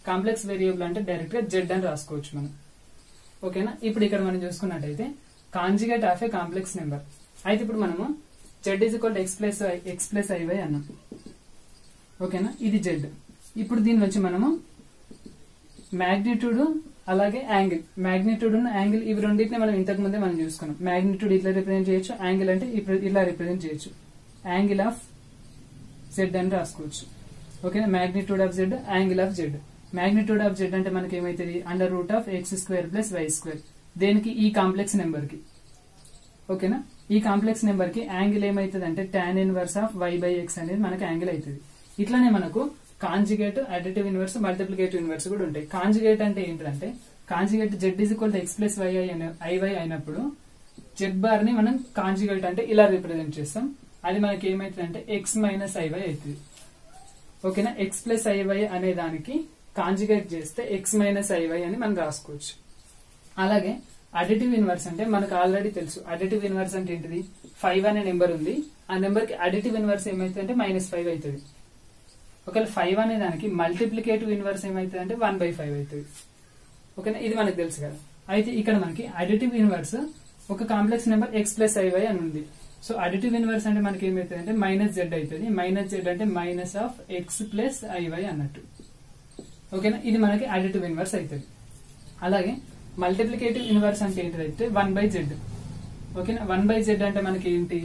కాంప్లెక్స్ వేరియబుల్ అంటే డైరెక్ట్ గా జెడ్ అని రాసుకోవచ్చు మనం. ఓకేనా, ఇప్పుడు ఇక్కడ మనం చూసుకున్నట్టయితే conjugate of a complex number. అయితే ఇప్పుడు మనము z is equal to x plus x plus i y అన్నాం. ఓకేనా, ఇది జెడ్. ఇప్పుడు దీని నుంచి మనము మ్యాగ్నిట్యూడ్ అలాగే యాంగిల్, మ్యాగ్నిట్యూడ్ యాంగిల్ ఇవి రెండింటిని మనం ఇంతకు ముందే మనం చూసుకున్నాం. మ్యాగ్నిట్యూడ్ ఇట్లా రిప్రజెంట్ చేయొచ్చు, యాంగిల్ అంటే ఇలా రిప్రజెంట్ చేయొచ్చు. యాంగిల్ ఆఫ్ జెడ్ అని రాసుకోవచ్చు. ఓకేనా, magnitude of z, angle of z. Magnitude of z అంటే మనకి ఏమైతుంది, under root of x square plus y square. దేనికి, ఈ కాంప్లెక్స్ నెంబర్ కి. ఓకేనా, ఈ కాంప్లెక్స్ నెంబర్ కి యాంగిల్ ఏమైతుంది అంటే tan inverse of y by x అనేది మనకి యాంగిల్ అవుతుంది. ఇట్లానే మనకు conjugate, additive inverse, multiplicative inverse కూడా ఉంటాయి. కాంజుగేట్ అంటే ఏంటంటే conjugate z is equal to x plus y i y అయినప్పుడు జెడ్ బార్ ని మనం కాంజుగేట్ అంటే ఇలా రిప్రజెంట్ చేస్తాం. అది మనకి ఏమైతుంది అంటే ఎక్స్ మైనస్ ఐవై అవుతుంది. ఓకేనా, ఎక్స్ ప్లస్ ఐవై అనే దానికి కాంజుగేట్ చేస్తే ఎక్స్ మైనస్ ఐవై అని మనం రాసుకోవచ్చు. అలాగే అడిటివ్ ఇన్వర్స్ అంటే మనకు ఆల్రెడీ తెలుసు. అడిటివ్ ఇన్వర్స్ అంటే ఏంటిది, ఫైవ్ అనే నెంబర్ ఉంది, ఆ నెంబర్ కి అడిటివ్ ఇన్వర్స్ ఏమైతుంది అంటే మైనస్ ఫైవ్ అవుతుంది. ఒకవేళ ఫైవ్ అనే దానికి మల్టిప్లికేటివ్ ఇన్వర్స్ ఏమైతుంది అంటే వన్ బై ఫైవ్ అవుతుంది. ఓకేనా, ఇది మనకు తెలుసు కదా. అయితే ఇక్కడ మనకి అడిటివ్ ఇన్వర్స్ ఒక complex number x plus i y అని ఉంది. సో అడిటివ్ ఇన్వర్స్ అంటే మనకి ఏమైతుంది అంటే మైనస్ జెడ్ అవుతుంది. మైనస్ జెడ్ అంటే minus of x plus i y అన్నట్టు. ఓకేనా, ఇది మనకి అడిటివ్ ఇన్వర్స్ అవుతుంది. అలాగే మల్టిప్లికేటివ్ ఇన్వర్స్ అంటే ఏంటంటే వన్ బై జెడ్. ఓకేనా, వన్ బై జెడ్ అంటే మనకి ఏంటి,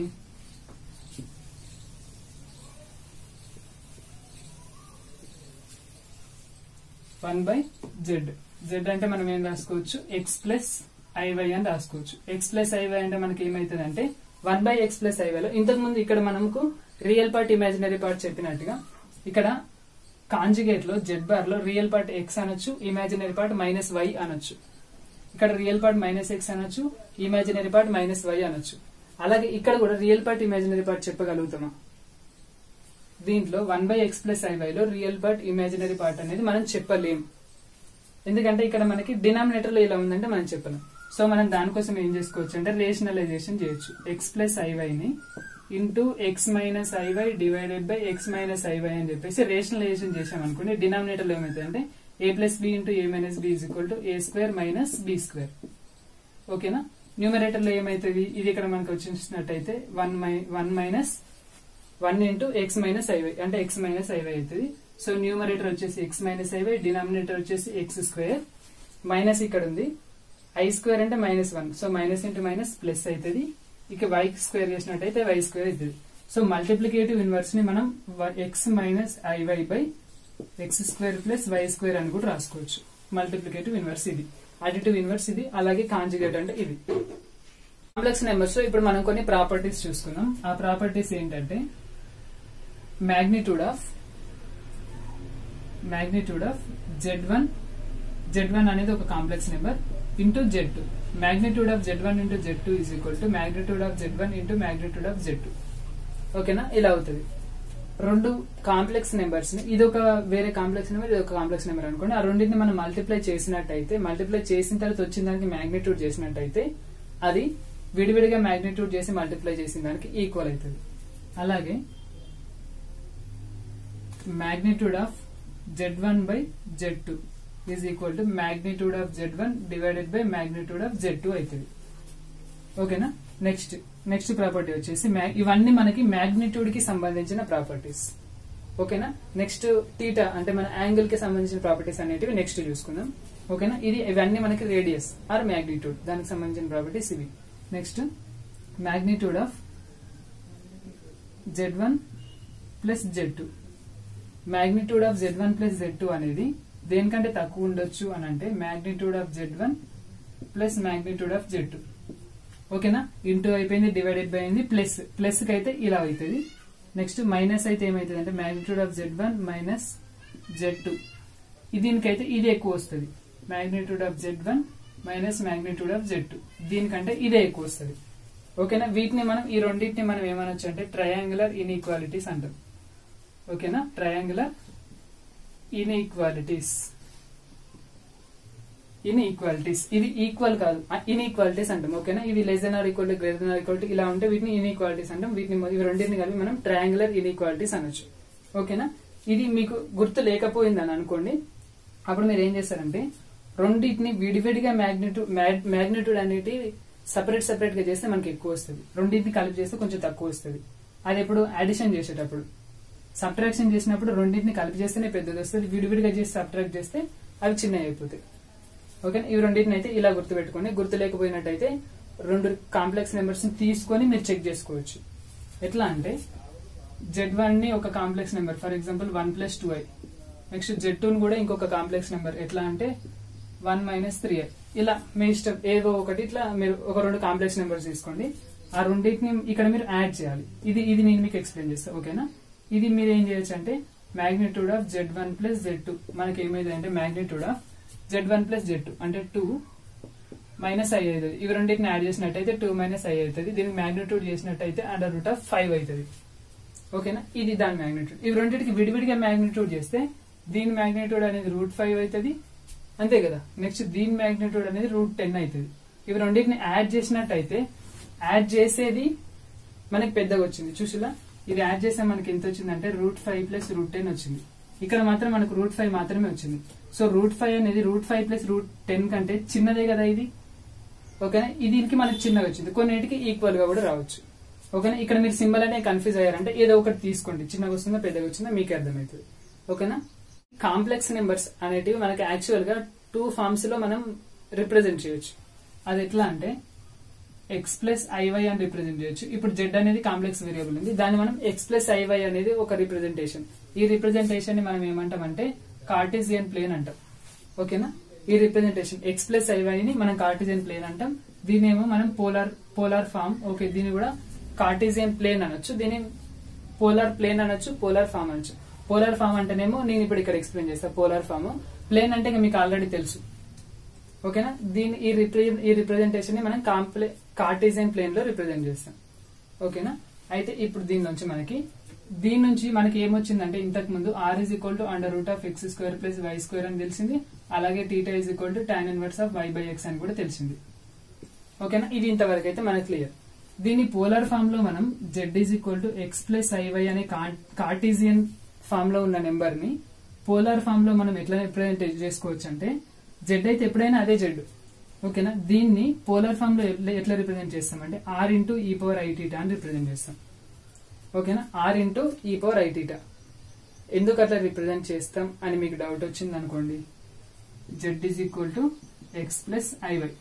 వన్ బై జెడ్. జెడ్ అంటే మనం ఏం రాసుకోవచ్చు, ఎక్స్ ప్లస్ ఐవై అని రాసుకోవచ్చు. ఎక్స్ ప్లస్ ఐవై అంటే మనకి ఏమైతుంది అంటే వన్ బై ఎక్స్ ప్లస్ ఐవైలో ఇంతకు ముందు ఇక్కడ మనకు రియల్ పార్ట్ ఇమాజినరీ పార్ట్ చెప్పినట్టుగా ఇక్కడ కాంజుగేట్ లో జెడ్ బార్ లో రియల్ పార్ట్ ఎక్స్ అనొచ్చు, ఇమాజినరీ పార్ట్ మైనస్ వై అనొచ్చు. ఇక్కడ రియల్ పార్ట్ మైనస్ ఎక్స్ అనొచ్చు, ఇమాజినరీ పార్ట్ మైనస్ వై అనొచ్చు. అలాగే ఇక్కడ కూడా రియల్ పార్ట్ ఇమాజినరీ పార్ట్ చెప్పగలుగుతామా, దీంట్లో వన్ బై ఎక్స్ ప్లస్ ఐవైలో రియల్ పార్ట్ ఇమాజినరీ పార్ట్ అనేది మనం చెప్పలేం. ఎందుకంటే ఇక్కడ మనకి డినామినేటర్ లో ఇలా ఉందంటే మనం చెప్పలేం. సో మనం దానికోసం ఏం చేసుకోవచ్చు అంటే రేషనలైజేషన్ చేయొచ్చు. ఎక్స్ ప్లస్ ఐవైని into x minus i y divided by x minus i y అని చెప్పేసి రేషనలైజేషన్ చేసామనుకోండి, డినామినేటర్ లో ఏమైతుంది అంటే a plus b into a minus b is equal to a square minus b square. ఓకేనా, న్యూమరేటర్ లో ఏమైతుంది, ఇది ఇక్కడ మనకు వచ్చినట్టయితే one my one minus one into x minus i y అంటే ఎక్స్ మైనస్ ఐవై అవుతుంది. సో న్యూమరేటర్ వచ్చేసి ఎక్స్ మైనస్ ఐవై, డినామినేటర్ వచ్చేసి ఎక్స్ స్క్వేర్, మైనస్ ఇక్కడ ఉంది ఐ స్క్వేర్ అంటే minus one, so minus into minus plus అవుతుంది. ఇక వై స్క్వేర్ చేసినట్టయితే వై స్క్వేర్ అవుతుంది. సో మల్టిప్లికేటివ్ ఇన్వర్స్ ని మనం x minus i y by x square plus y square అని కూడా రాసుకోవచ్చు. మల్టిప్లికేటివ్ ఇన్వర్స్ ఇది, అడిటివ్ ఇన్వర్స్ ఇది, అలాగే కాంజుగేట్ అంటే ఇది. కాంప్లెక్స్ నెంబర్స్ లో ఇప్పుడు మనం కొన్ని ప్రాపర్టీస్ చూసుకున్నాం. ఆ ప్రాపర్టీస్ ఏంటంటే magnitude of magnitude of z one z one అనేది ఒక complex number into z two. magnitude of z one into z two is equal to magnitude of z one into magnitude of z two. ఓకేనా, ఇలా అవుతుంది. రెండు complex numbers ని, ఇది ఒక వేరే కాంప్లెక్స్ నెంబర్, ఇది ఒక కాంప్లెక్స్ నెంబర్ అనుకోండి. ఆ రెండింటిని మనం మల్టిప్లై చేసినట్టయితే, మల్టిప్లై చేసిన తర్వాత వచ్చిన దానికి మాగ్నిట్యూడ్ చేసినట్టయితే అది విడివిడిగా మాగ్నిట్యూడ్ చేసి మల్టిప్లై చేసిన దానికి ఈక్వల్ అవుతుంది. అలాగే magnitude of z one by z two is equal to magnitude of z one divided by magnitude of z two అవుతుంది. ఓకేనా, నెక్స్ట్ నెక్స్ట్ ప్రాపర్టీ వచ్చేసి ఇవన్నీ మనకి మాగ్నిట్యూడ్ కి సంబంధించిన ప్రాపర్టీస్. ఓకేనా, నెక్స్ట్ థీటా అంటే మన యాంగిల్ కి సంబంధించిన ప్రాపర్టీస్ అనేటివి నెక్స్ట్ చూసుకుందాం. ఓకేనా, ఇది ఇవన్నీ మనకి రేడియస్ ఆర్ మాగ్నిట్యూడ్ దానికి సంబంధించిన ప్రాపర్టీస్ ఇవి. Next magnitude of z one plus z two. Magnitude of z one plus z two అనేది దేనికంటే తక్కువ ఉండొచ్చు అని అంటే magnitude of z one plus magnitude of z two. ఓకేనా, ఇంటూ అయిపోయింది, డివైడెడ్ బై అయింది, ప్లస్ ప్లస్ కి అయితే ఇలా అవుతుంది. నెక్స్ట్ మైనస్ అయితే ఏమైతుంది అంటే magnitude of z one minus z two. దీనికైతే ఇది ఎక్కువ వస్తుంది, magnitude of z one minus magnitude of z two. దీనికంటే ఇదే ఎక్కువ వస్తుంది. ఓకేనా, వీటిని మనం ఈ రెండింటిని మనం ఏమనొచ్చు అంటే ట్రయాంగులర్ ఇన్ఈక్వాలిటీస్ అంటాం. ఓకేనా, ట్రయాంగులర్ ఇన్ఈక్వాలిటీస్ ఇన్ఈక్వాలిటీస్ ఇది ఈక్వల్ కాదు, ఇన్ఈక్వాలిటీస్ అంటాం. ఓకేనా, ఇవి less than or equal to greater than or equal to ఇలా ఉంటే వీటిని ఇన్ఈక్వాలిటీస్ అంటాం. వీటిని ఇవి రెండింటిని కలిపి మనం ట్రయాంగులర్ ఇన్ఈక్వాలిటీస్ అనొచ్చు. ఓకేనా, ఇది మీకు గుర్తు లేకపోయిందని అనుకోండి, అప్పుడు మీరు ఏం చేస్తారంటే రెండింటిని విడివిడిగా మ్యాగ్నిట్యూడ్ మ్యాగ్నిట్యూడ్ అనేది సపరేట్ సపరేట్ గా చేస్తే మనకి ఎక్కువ వస్తుంది, రెండింటిని కలిపి చేస్తే కొంచెం తక్కువ వస్తుంది. అది ఎప్పుడు అడిషన్ చేసేటప్పుడు. సబ్ట్రాక్షన్ చేసినప్పుడు రెండింటిని కలిపి చేస్తేనే పెద్దది వస్తుంది, విడివిడిగా చేసి సబ్ట్రాక్ట్ చేస్తే అవి చిన్నవి అయిపోతాయి. ఓకే, ఇవి రెండింటిని అయితే ఇలా గుర్తుపెట్టుకోండి. గుర్తు లేకపోయినట్టయితే రెండు కాంప్లెక్స్ నెంబర్స్ ని తీసుకొని మీరు చెక్ చేసుకోవచ్చు. ఎట్లా అంటే జెడ్ వన్ ని ఒక complex number, for example one plus two i. Next z two ని కూడా ఇంకొక కాంప్లెక్స్ నెంబర్, ఎట్లా అంటే వన్ మైనస్ త్రీ ఐ. ఇలా మీ ఇష్టం ఏదో ఒకటి, ఇట్లా మీరు ఒక రెండు కాంప్లెక్స్ నెంబర్స్ తీసుకోండి. ఆ రెండింటిని ఇక్కడ మీరు యాడ్ చేయాలి. ఇది ఇది నేను మీకు ఎక్స్ప్లెయిన్ చేస్తాను. ఓకేనా, ఇది మీరు ఏం చేయొచ్చు అంటే magnitude of z one plus z two మనకి ఏమైంది అంటే magnitude of z one plus z two అంటే టూ మైనస్ ఐ అవుతుంది. ఇవి రెండింటిని యాడ్ చేసినట్టయితే టూ మైనస్ ఐ అవుతుంది. దీనికి మ్యాగ్నిట్యూడ్ చేసినట్టయితే అండర్ రూట్ ఆఫ్ ఫైవ్ అవుతుంది. ఓకేనా, ఇది దాని మ్యాగ్నిట్యూడ్. ఇవి రెండింటికి విడివిడిగా మ్యాగ్నిట్యూడ్ చేస్తే దీని మ్యాగ్నిట్యూడ్ అనేది రూట్ ఫైవ్ అవుతుంది, అంతే కదా. నెక్స్ట్ దీని మ్యాగ్నిట్యూడ్ అనేది రూట్ టెన్ అవుతుంది. ఇవి రెండింటిని యాడ్ చేసినట్టయితే యాడ్ చేసేది మనకి పెద్దగా వచ్చింది. చూసిలా, ఇది యాడ్ చేస్తే మనకి ఎంత వచ్చిందంటే root five plus root ten వచ్చింది. ఇక్కడ మాత్రం మనకు రూట్ ఫైవ్ మాత్రమే వచ్చింది. సో రూట్ ఫైవ్ అనేది root five plus root ten కంటే చిన్నదే కదా ఇది. ఓకేనా, దీనికి మనకి చిన్నగా వచ్చింది, కొన్నిటికి ఈక్వల్ గా కూడా రావచ్చు. ఓకేనా, ఇక్కడ మీరు సింబల్ అనే కన్ఫ్యూజ్ అయ్యారంటే ఏదో ఒకటి తీసుకోండి, చిన్నగా వస్తుందా పెద్దగా వచ్చిందా మీకు అర్థమవుతుంది. ఓకేనా, కాంప్లెక్స్ నెంబర్స్ అనేటివి మనకి యాక్చువల్ గా టూ ఫార్మ్స్ లో మనం రిప్రజెంట్ చేయొచ్చు. అది ఎట్లా అంటే ఎక్స్ ప్లస్ ఐవై అని రిప్రజెంట్ చేయొచ్చు. ఇప్పుడు జెడ్ అనేది కాంప్లెక్స్ వేరియబుల్ ఉంది, దాన్ని మనం ఎక్స్ ప్లస్ ఐవై అనేది ఒక రిప్రజెంటేషన్. ఈ రిప్రజెంటేషన్ ని మనం ఏమంటామంటే కార్టెసియన్ ప్లేన్ అంటాం. ఓకేనా, ఈ రిప్రజెంటేషన్ ఎక్స్ ప్లస్ ఐవై ని మనం కార్టెసియన్ ప్లేన్ అంటాం. దీనేమో మనం పోలార్ పోలార్ ఫార్మ్. ఓకే, దీన్ని కూడా కార్టెసియన్ ప్లేన్ అనొచ్చు, దీని పోలార్ ప్లేన్ అనొచ్చు, పోలార్ ఫార్మ్ అనొచ్చు. పోలార్ ఫార్మ్ అంటేనేమో నేను ఇప్పుడు ఇక్కడ ఎక్స్ప్లెయిన్ చేస్తాను. పోలార్ ఫార్మ్, ప్లేన్ అంటే మీకు ఆల్రెడీ తెలుసు. ఓకేనా, దీని ఈ రిప్రజెంట్ ఈ రిప్రజెంటేషన్ ని మనం కాంప్లే కార్టెసియన్ ప్లేన్ లో రిప్రజెంట్ చేస్తాం. ఓకేనా, అయితే ఇప్పుడు దీని నుంచి మనకి దీని నుంచి మనకి ఏమొచ్చిందంటే ఇంతకు ముందు r is equal to under root of x square plus y square అని తెలిసింది. అలాగే theta is equal to tan inverse of y by x అని కూడా తెలిసింది. ఓకేనా, ఇది ఇంతవరకు అయితే మనకు క్లియర్. దీని పోలార్ ఫామ్ లో మనం z is equal to x plus i y అనే కార్టెసియన్ ఫామ్ లో ఉన్న నెంబర్ ని పోలార్ ఫామ్ లో మనం ఎట్లా రిప్రజెంట్ చేసుకోవచ్చు అంటే జెడ్ అయితే ఎప్పుడైనా అదే జెడ్. ఓకేనా, దీన్ని పోలార్ ఫామ్ లో ఎట్లా రిప్రజెంట్ చేస్తామంటే r into e power i theta అని రిప్రజెంట్ చేస్తాం. ఓకేనా, r into e power i theta. ఎందుకు అట్లా రిప్రజెంట్ చేస్తాం అని మీకు డౌట్ వచ్చింది అనుకోండి, z is equal to x plus i y.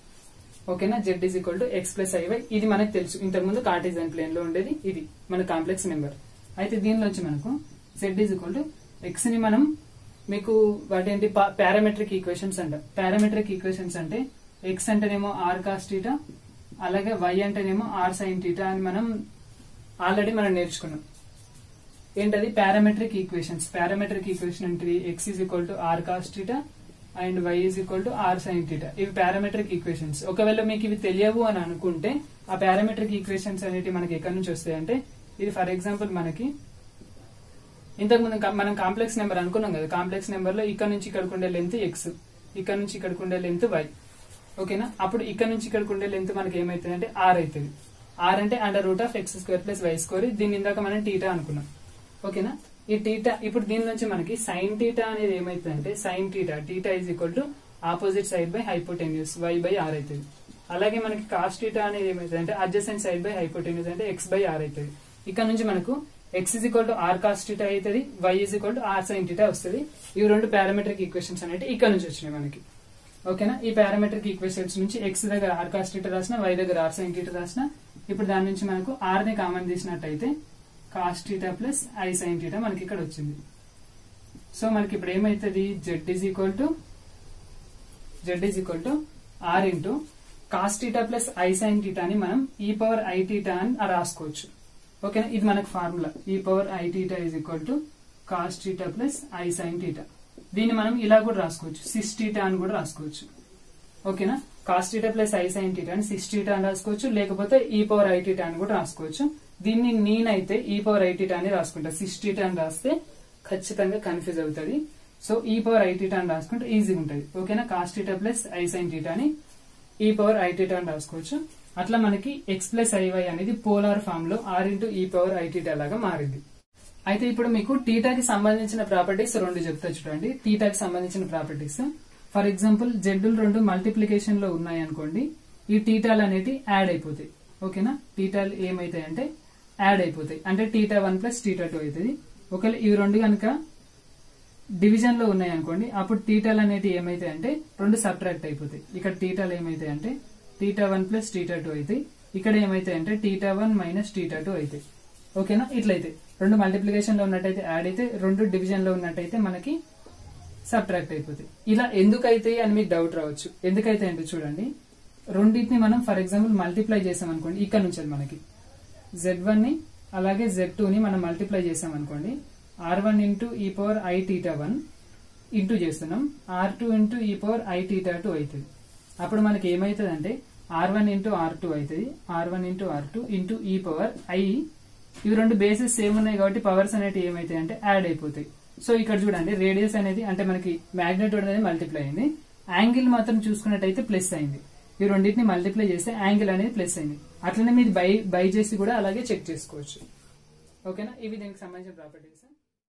ఓకేనా, z is equal to x plus i y. ఇది మనకు తెలుసు, ఇంతకుముందు కార్టెసియన్ ప్లేన్ లో ఉండేది ఇది మన కాంప్లెక్స్ నెంబర్. అయితే దీనిలో వచ్చి మనకు z is equal to x ని మనం మీకు వాటి పారామెట్రిక్ ఈక్వేషన్స్ అంటాం. పారామెట్రిక్ ఈక్వేషన్స్ అంటే ఎక్స్ అంటేనేమో ఆర్ కాస్ టీటా, అలాగే వై అంటేనేమో ఆర్ సైన్ టీటా అని మనం ఆల్రెడీ మనం నేర్చుకున్నాం. ఏంటది పారామెట్రిక్ ఈక్వేషన్స్. పారామెట్రిక్ ఈక్వేషన్ అంటే x is equal to r cos theta and y is equal to r sine theta. ఇవి పారామెట్రిక్ ఈక్వేషన్స్. ఒకవేళ మీకు ఇవి తెలియవు అని అనుకుంటే ఆ పారామెట్రిక్ ఈక్వేషన్స్ అనేవి మనకి ఎక్కడి నుంచి వస్తాయంటే, ఇది ఫర్ ఎగ్జాంపుల్ మనకి ఇంతకు ముందు మనం కాంప్లెక్స్ నెంబర్ అనుకున్నాం కదా. కాంప్లెక్స్ నెంబర్ లో ఇక్కడ నుంచి ఇక్కడికి ఉండే లెంత్ ఎక్స్, ఇక్కడ నుంచి ఇక్కడికి ఉండే లెంత్ వై. ఓకేనా, అప్పుడు ఇక్కడ నుంచి ఇక్కడికి ఉండే లెంత్ మనకి ఏమైతుంది అంటే ఆర్ అవుతుంది. ఆర్ అంటే under root of x square plus y square. దీని ఇందాక మనం టీటా అనుకున్నాం. ఓకేనా, ఈ టీటా ఇప్పుడు దీని నుంచి మనకి సైన్ టీటా అనేది ఏమైతుంది అంటే sine theta theta is equal to opposite side by hypotenuse y by r అవుతుంది. అలాగే మనకి కాస్ టీటా అనేది ఏమైతుంది అంటే అడ్జసెంట్ సైడ్ బై హైపోటెన్యూస్ అంటే ఎక్స్ బై ఆర్ అవుతుంది. ఇక్కడ నుంచి మనకు x is equal to r cos theta అవుతుంది, y is equal to r sine theta వస్తుంది. ఇవి రెండు పారామెట్రిక్ ఈక్వేషన్స్ అనేవి ఇక్కడ నుంచి వచ్చినాయి మనకి. ఓకేనా, ఈ పారామెట్రిక్ ఈక్వేషన్స్ నుంచి ఎక్స్ దగ్గర ఆర్ కాస్ టీటా రాసిన, వై దగ్గర ఆర్ సైన్ టీటా రాసిన. ఇప్పుడు దాని నుంచి మనకు ఆర్ ని కామన్ తీసినట్టయితే cos theta plus i sine theta మనకి ఇక్కడ వచ్చింది. సో మనకి ఇప్పుడు ఏమైతుంది, z is equal to z is equal to r into cos theta plus i sine theta అని మనం ఈ పవర్ ఐ టీటా అని రాసుకోవచ్చు. ఓకేనా, ఇది మనకు formula. E power i theta is equal to cos theta plus i sine theta. దీన్ని మనం ఇలా కూడా రాసుకోవచ్చు, సిస్ టీటా అని కూడా రాసుకోవచ్చు. ఓకేనా, cos theta plus i sine theta అని సిస్ టీటా అని రాసుకోవచ్చు, లేకపోతే ఈ పవర్ ఐ టీటా అని కూడా రాసుకోవచ్చు. దీన్ని నేనైతే ఈ పవర్ ఐ టీటా అని రాసుకుంటా. సిస్ టీటా అని రాస్తే ఖచ్చితంగా కన్ఫ్యూజ్ అవుతుంది. సో ఈ పవర్ ఐ టీటా అని రాసుకుంటే ఈజీగా ఉంటుంది. ఓకేనా, cos theta plus i sine theta అని ఈ పవర్ ఐ టీటా అని రాసుకోవచ్చు. అట్లా మనకి ఎక్స్ ప్లస్ ఐవై అనేది పోలార్ ఫామ్ లో r into e power i theta లాగా మారింది. అయితే ఇప్పుడు మీకు టీటాకి సంబంధించిన ప్రాపర్టీస్ రెండు చెప్తా చూడండి. టీటాకి సంబంధించిన ప్రాపర్టీస్ ఫర్ ఎగ్జాంపుల్ జెడ్లు రెండు మల్టిప్లికేషన్ లో ఉన్నాయి అనుకోండి, ఈ టీటాలు అనేవి యాడ్ అయిపోతాయి. ఓకేనా, టీటాలు ఏమైతాయి అంటే యాడ్ అయిపోతాయి, అంటే theta one plus theta two అవుతుంది. ఒకవేళ ఇవి రెండు కనుక డివిజన్ లో ఉన్నాయి అనుకోండి, అప్పుడు టీటాలు అనేవి ఏమైతాయి అంటే రెండు సబ్ట్రాక్ట్ అయిపోతాయి. ఇక్కడ టీటాలు ఏమైతాయి అంటే theta one plus theta two అవుతాయి. ఇక్కడ ఏమైతాయి అంటే theta one minus theta two అవుతాయి. ఓకేనా, ఇట్లయితే రెండు మల్టిప్లికేషన్ లో ఉన్నట్టయితే యాడ్ అయితే, రెండు డివిజన్ లో ఉన్నట్టయితే మనకి సబ్ట్రాక్ట్ అయిపోతాయి. ఇలా ఎందుకైతే అని మీకు డౌట్ రావచ్చు. ఎందుకైతే అంటే చూడండి, రెండింటిని మనం ఫర్ ఎగ్జాంపుల్ మల్టిప్లై చేసాం అనుకోండి, ఇక్కడ నుంచి మనకి జెడ్ వన్ ని అలాగే జెడ్ టూ ని మనం మల్టిప్లై చేసాం అనుకోండి, r one into e power i theta one into చేస్తున్నాం, r two into e power i theta two అవుతుంది. అప్పుడు మనకి ఏమవుతుంది అంటే r one into r two అవుతుంది, r one into r two into e power i. ఇవి రెండు bases same ఉన్నాయి కాబట్టి పవర్స్ అనేవి ఏమైతాయి అంటే యాడ్ అయిపోతాయి. సో ఇక్కడ చూడండి, రేడియస్ అనేది అంటే మనకి మ్యాగ్నెట్యూడ్ అనేది మల్టిప్లై అయింది, యాంగిల్ మాత్రం చూసుకున్నట్టయితే ప్లస్ అయింది. ఈ రెండింటిని మల్టిప్లై చేస్తే యాంగిల్ అనేది ప్లస్ అయింది. అట్లనే మీరు బై బై చేసి కూడా అలాగే చెక్ చేసుకోవచ్చు. ఓకేనా, ఇవి దీనికి సంబంధించిన ప్రాపర్టీస్.